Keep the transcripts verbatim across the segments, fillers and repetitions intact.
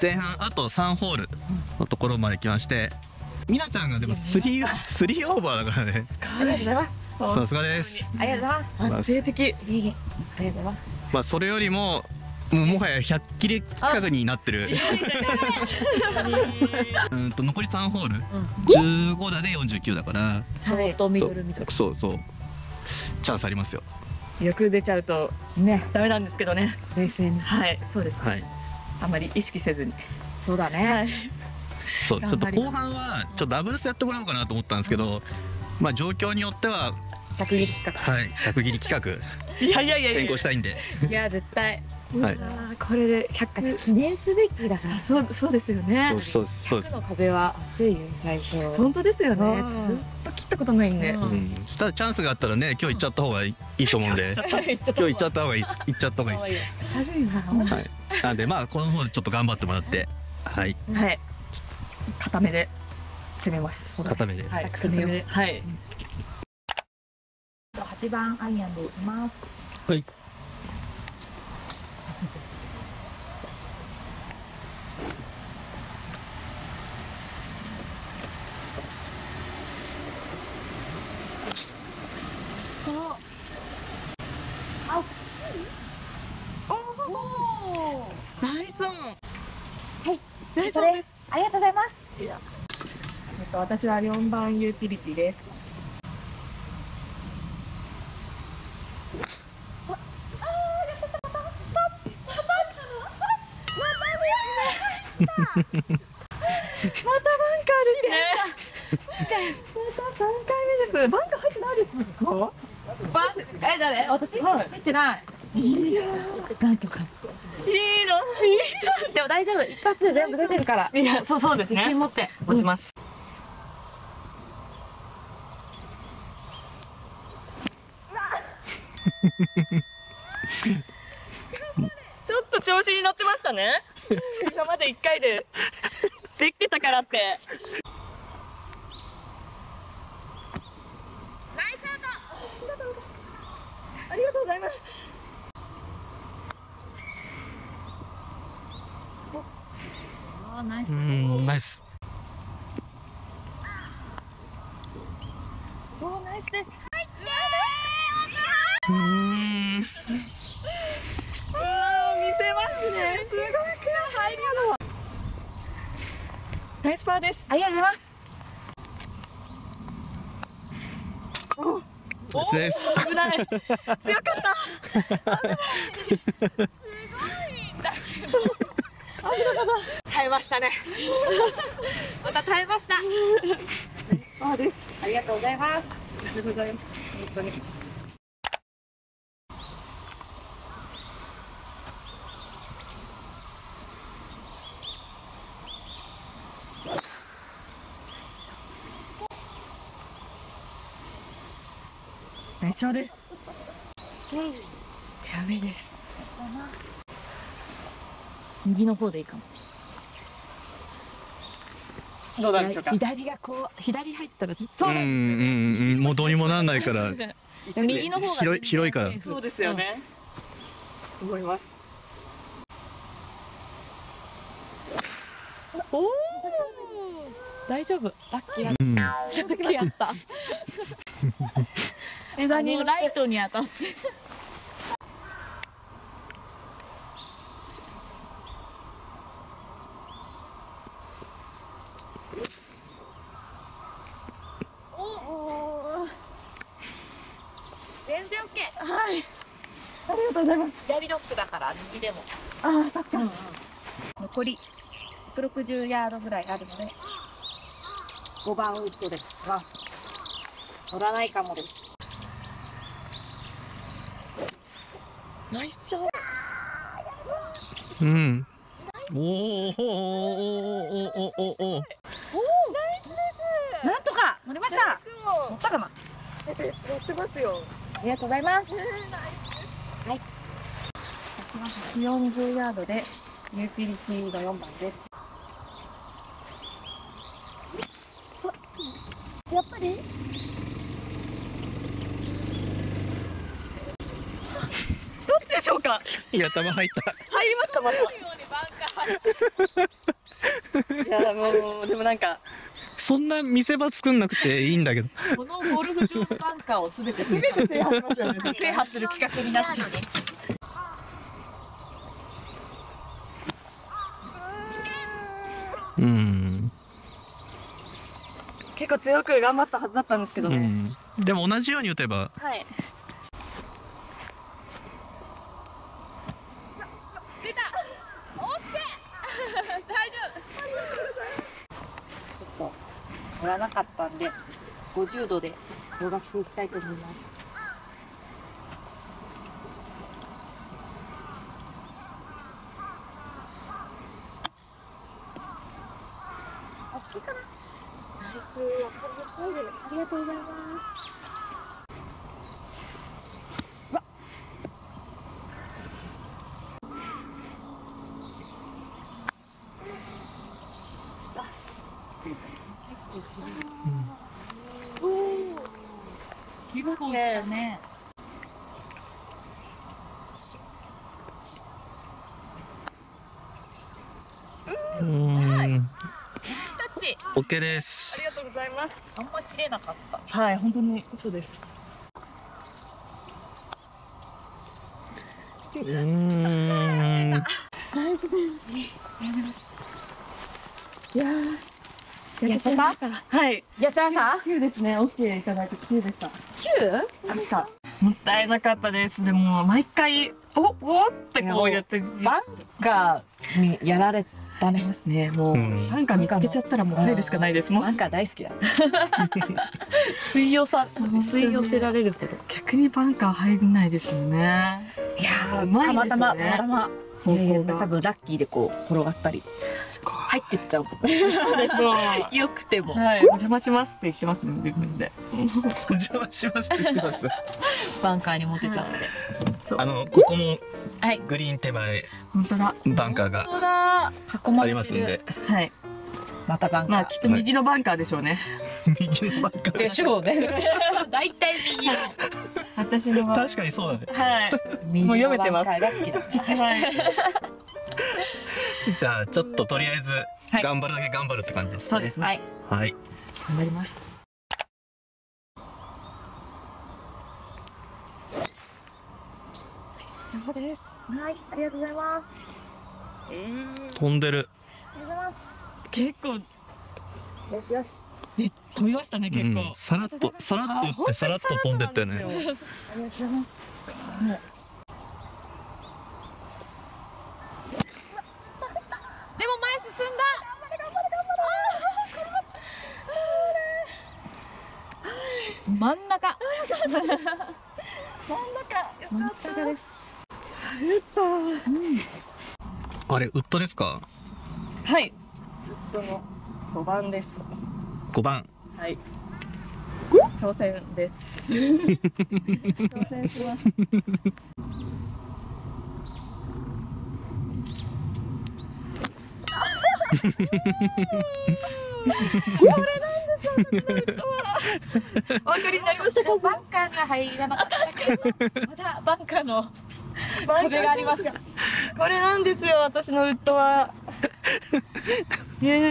前半あとさんホールのところまで来まして、みなちゃんがでもスリースリーオーバーだからね。 ありがとうございます。 さすがです。 ありがとうございます。安定的。ありがとうございます。 まあそれよりももうもはやひゃっキロ近くになってる。うんと残りさんホール、じゅうご打でよんじゅうきゅうだから、 ショートミドルミドル。 そうそう。チャンスありますよ。 欲出ちゃうとねダメなんですけどね。冷静に。はい、そうです。 はい。 あまり意識せずに。そうだね。 そう、ちょっと後半はちょっとダブルスやってもらおうかなと思ったんですけど、まあ状況によっては百切り企画。 はい、百切り企画。 いやいやいや先行したいんで。 いや絶対。 はい。 これでひゃっかい記念すべきだから。そうそうですよね。 そうそうそうです。 の壁は厚いよ最初。 本当ですよね。ずっと切ったことないんで。 うん。したらチャンスがあったらね、今日行っちゃった方がいいと思うんで。今日行っちゃった方がいいです。行っちゃった方がいいです。 軽いな。 はい。なんでまあこの方でちょっと頑張ってもらって、はい。 はい。固めで攻めます。 固めで。 はい。攻めよう。はい。 はちばんアイアンでいきます。 はい。 ナイスオン。 はい、ナイスです。ありがとうございます。 えっと私はよんばんユーティリティです。またバンカーですね。またさんかいめです。バンカー入ってないですか？ バン、え、誰？私？入ってない。 いやー、なんとか。いいの、いいでも大丈夫。一発で全部出てるから。 の。いや、そうそうですね。 自信持って持ちます。ちょっと調子に乗ってましたね。今までいっかいでできてたからって。 ナイスアウト。 ありがとうございます。 あー、ナイス。 うん、ナイス。 おー、ナイスです。 うん。 うわー、見せますね。すごい悔しい。ナイスパーです。 ありがとうございます。 ナイスです。 危ない。強かった。すごい。だけど。 耐えましたね。また耐えました。 パーです。 ありがとうございます。 ありがとうございます。本当に。最初です。フェアウェイです。右の方でいいかも。どうなんでしょうか。 左がこう、左入ったらちょっと。 そううんうなんですよね。 んうん、もうどうにもなんないから。 右の方が広い広いから。 そうですよね。思います。 おお。大丈夫。ラッキーやっうん。 た。ラッキーやった。 枝にライトに当たって。全然 オーケー。 はい。ありがとうございます。 左ドッグだから右でも。 ああ、そっか。 残りひゃくろくじゅうヤードぐらいあるので、ごばんウッドでます。乗らないかもです。 ナイスショット。 うん。おおおおおおおお。 なんとか乗りました。乗ったかな。乗ってますよ。 ありがとうございます。はい。ひゃくよんじゅうヤードでユーティリティのよんばんです。やっぱり？ どっちでしょうか。 いや、球入った。 入りましたまた。 バンカーいやもうでもなんかそんな見せ場作んなくていいんだけど。 このゴルフ場のバンカーをすべて制制覇しますよね。 覇する企画になっちゃう。 うん。 結構強く頑張ったはずだったんですけどね。 うん。でも同じように打てば。 はい。 出た。オッケー。大丈夫。ちょっと乗らなかったんで、ごじゅうどで転がしていきたいと思います。大きいかな。ナイス。ありがとうございます。結構だね。 うん。 タッチ。 オッケーです。 ありがとうございます。 あんま切れなかった。 はい、本当にそうです。 うん。 いやー、 やっちゃった？ はい。 やっちゃいました？ きゅうですね。オッケーいただいてきゅうでした。 きゅう？ 確か。もったいなかったです。でも毎回おおってこうやってバンカーにやられたねですね。もう、 うん、 なんか見つけちゃったらもう入るしかないですもん。 バンカー大好きだ。吸い寄さ吸い寄せられるほど。 逆にバンカー入んないですよね。 いやうまいたまですよね。 たまたまたま。いやいや方向が多分ラッキーでこう転がったりすごい。 入ってっちゃう。 そうですもう。 よくてもはい、お邪魔しますって言ってますね、自分で。 お邪魔しますって言ってます。 バンカーに持てちゃって。 そう。 あのここもはい。 グリーン手前本当だ。 バンカーが本当だ。 囲まあれてる。 りますんで。 はい。 またバンカー。 まあきっと右のバンカーでしょうね。 右のバンカー。 でしょうね。大体右の。 私のは。 確かにそうだね。 はい。 右もう読めてますバンカーが好きなんです。 はい。 じゃあちょっととりあえずはい頑張るだけ頑張るって感じですね。 そうですね。 はい。 はい。 頑張ります。そうです。 はい。ありがとうございます。 えー、 飛んでる。 ありがとうございます。 結構よしよし。 え飛びましたね結構。 うん、さらっとさらっと打ってさらっと飛んでったよね。 ありがとうございます。でも前進んだ。真ん中。 真ん中。 真ん中です。 やったー。 あれウッドですか？ はい。ウッドの五番です。 ごばん。 はい。挑戦です。挑戦します。お分かりになりましたか？ バンカーには入らなかったけど、まだバンカーの壁があります。 これなんですよ、私のウッドは。いや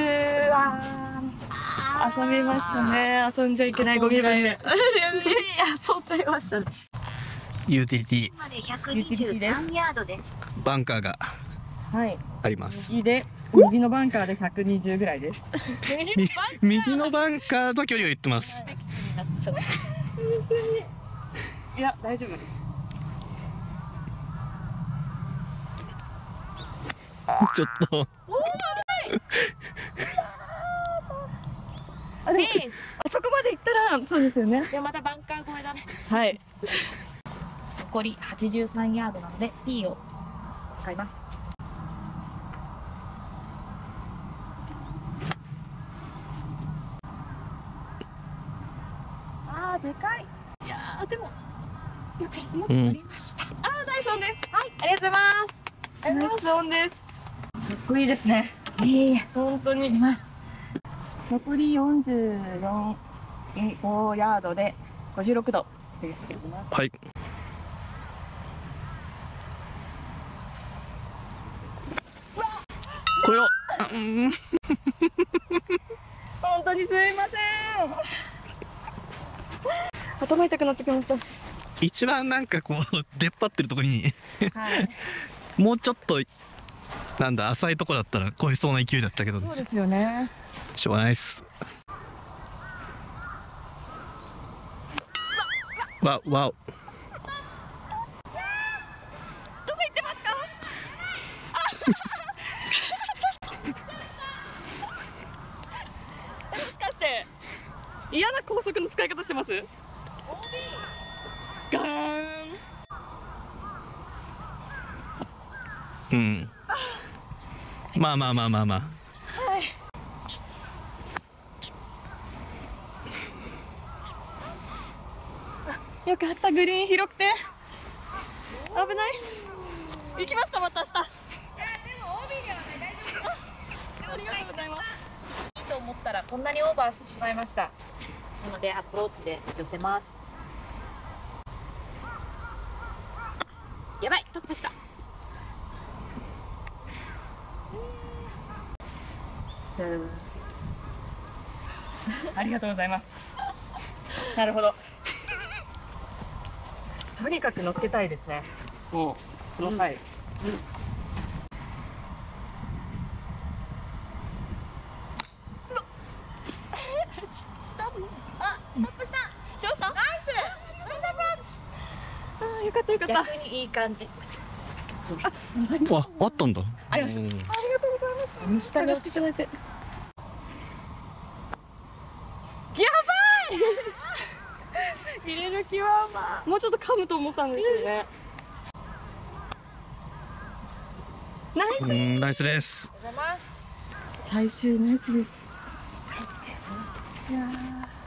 ー、遊びましたね。遊んじゃいけないゴミ分で。 いやいや遊んじゃいましたね。 ユーティリティまでひゃくにじゅうさんヤードです。 バンカーがはい。 あります。 右で、右のバンカーでひゃくにじゅうぐらいです。 み右のバンカーの距離を言ってます。 いや、大丈夫。 ちょっとあ、でもあそこまで行ったら、そうですよね。 でまたバンカー越えだね。 はい。 残りはちじゅうさんヤードなので P を使います。 あー、でかい。 いやーでもうんありました。あーナイスオンです。はいありがとうございます。 ナイスオンです。かっこいいですね。 いえいえ本当に。残りよんじゅうよん、ごヤードでごじゅうろくどって言ってきます。 はい。 こよう、うん、 本当にすいません。頭痛くなってきました。 一番なんかこう出っ張ってるところにはい。 もうちょっとなんだ浅いとこだったら超えそうな勢いだったけど、 そうですよね。 しょうがないっす。わわお。 どこ行ってますか？もしかして嫌な高速の使い方してます？ガーン。 うん。まあまあまあまあまあ。 はい。よかった、グリーン広くて危ない。行きました、また明日。いや、でも オービー ではない、大丈夫。ありがとうございます。 いいと思ったらこんなにオーバーしてしまいました。なのでアプローチで寄せます。やばい、トップした。 じゃあありがとうございます。なるほど。とにかく乗っけたいですね。もうこの際、うんうん、ストップ。あ、ストップした。しました。ナイス。ナイスアプローチ。ああ、よかったよかった。 逆にいい感じ。 あ、 あ、あったんだ。 ありました。 ありがとうございます。 下に落ちて。 やばい。入れる気はまあもうちょっと噛むと思ったんですけどね。ナイス。 うん、ナイスです。 ありがとうございます。 最終ナイスです。いやー。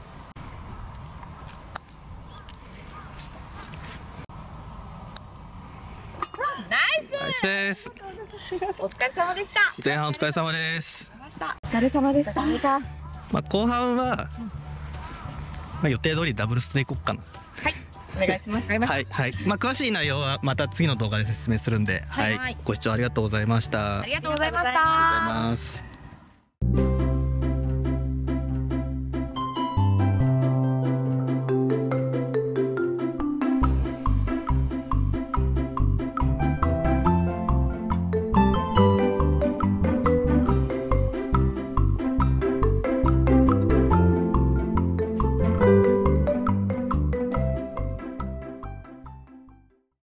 ナイス。 ナイスです。 お疲れ様でした。 前半お疲れ様です。 ました。 お疲れ様でした。 まあ後半は、まあ予定通りダブルスでいこうかな。 はい。 お願いします。 はいはい。まあ詳しい内容はまた次の動画で説明するんで、はい、 はいご視聴ありがとうございました。 ありがとうございました。 ありがとうございます。